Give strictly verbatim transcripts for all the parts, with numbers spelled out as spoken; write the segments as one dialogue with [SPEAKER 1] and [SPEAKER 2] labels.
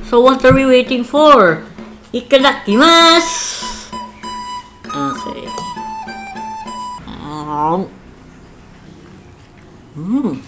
[SPEAKER 1] So what are we waiting for? Itadakimasu! Okay. Um. Mm.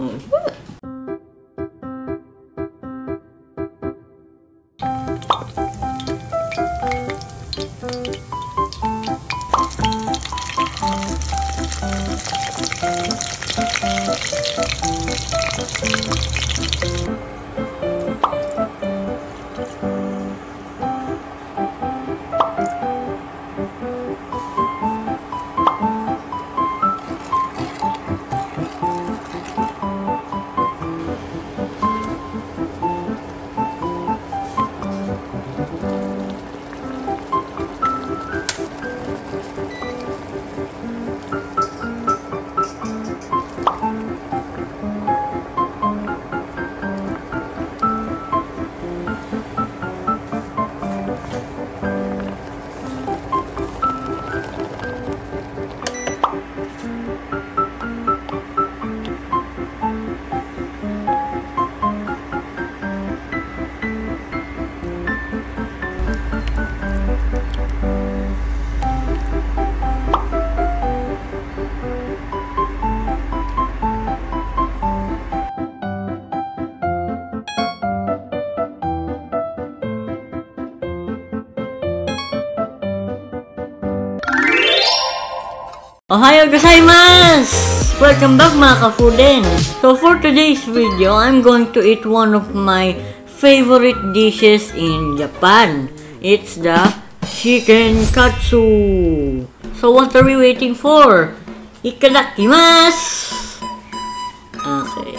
[SPEAKER 1] Ohayo gozaimasu! Welcome back mga ka-foodin! So for today's video, I'm going to eat one of my favorite dishes in Japan. It's the chicken katsu. So what are we waiting for? Itadakimasu! Okay.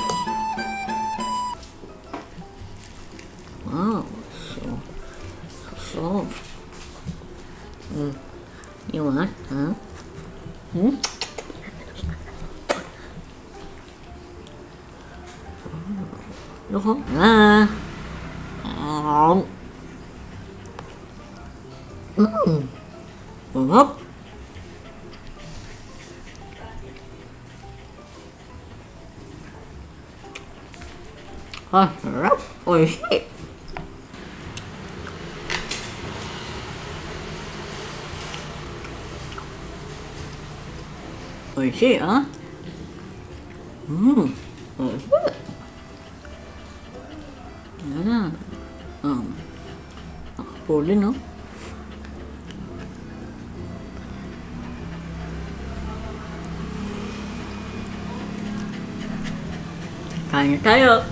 [SPEAKER 1] Wow, so so soft. Mm. You want, huh? Hmm? Đúng không? À. Ừm. Hấp. Thôi, rất ôi shit. Ôi shit hả? Ừm. Ôi shit. Yan. Um. Pwede no? Kain na tayo.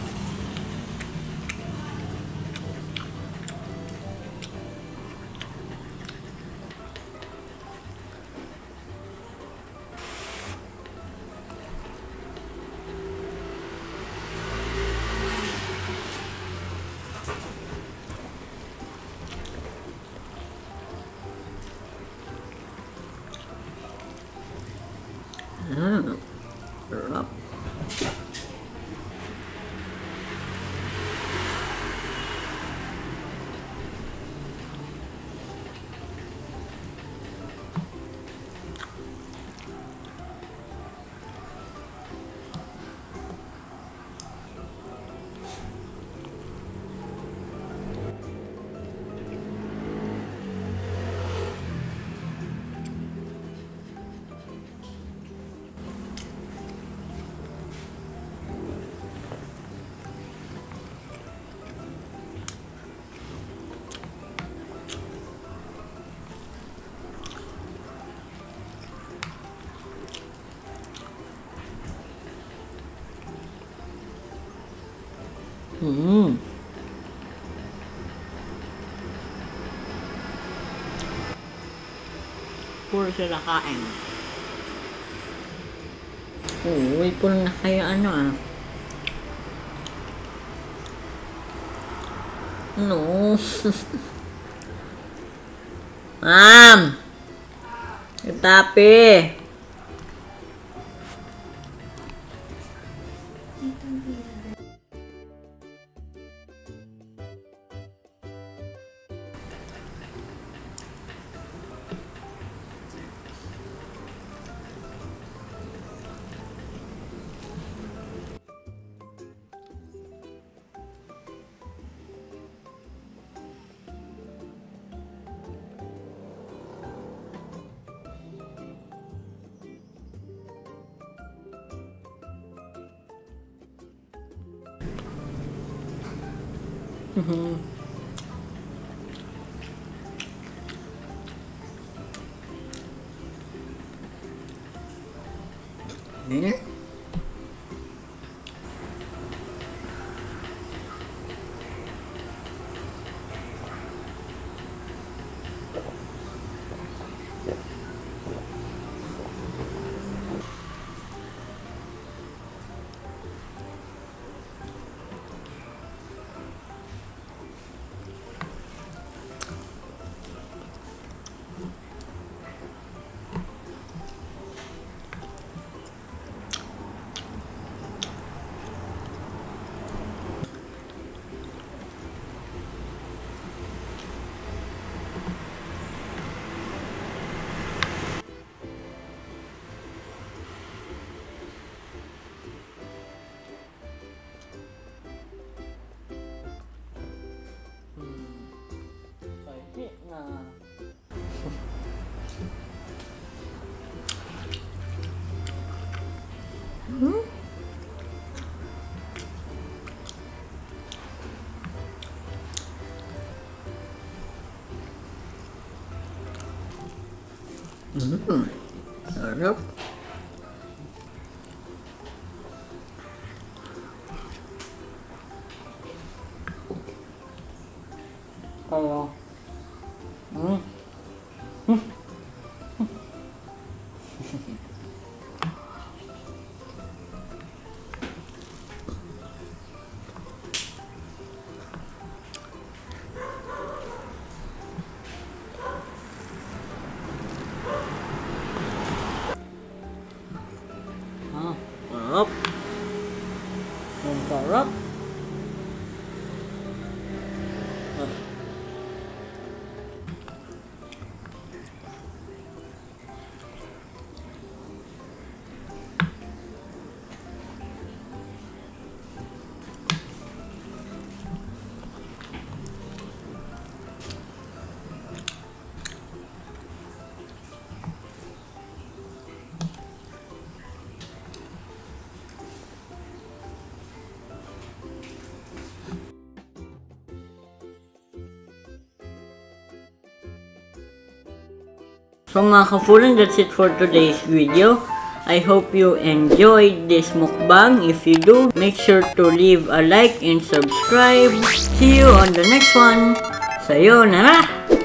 [SPEAKER 1] Hmm. Sarap. Hmm. Puro sila kain. Uy, puro na kayo ano ah. No. Ma'am! Itapi! Mm-hmm. Yeah. Hmm? Hmm. Sarap. Kaya. Hmm. Hmm. Ah, sarap. Ang sarap. Ah. So mga kafulan, that's it for today's video. I hope you enjoyed this mukbang. If you do, make sure to leave a like and subscribe. See you on the next one. Sayonara!